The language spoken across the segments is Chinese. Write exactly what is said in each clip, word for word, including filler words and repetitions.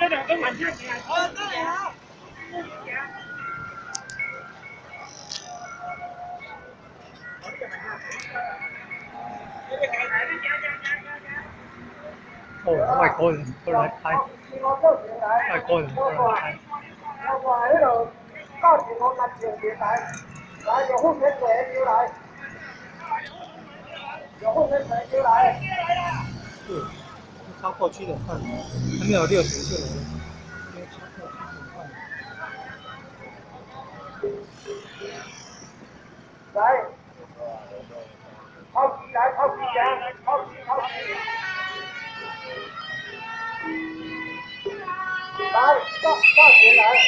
两个晚上起来。好，这里好。哦，外国人都来拍，外国人都来拍。我话喺度加住我搭條條帶，來有風水水要來，有風水水要來。是，超過七點半，還沒有六點就來了，因為超過七點半。來，超級來，超級來，超級超級。来，大大姐来。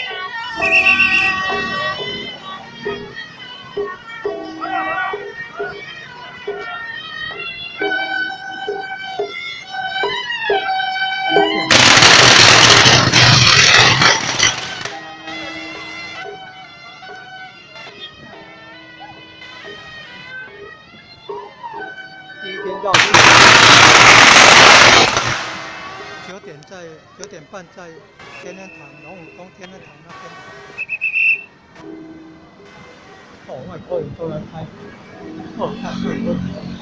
第一天到九点在九点半在天恩堂龙武宫天恩堂那边。哦，外国人都来拍，哦，看这个。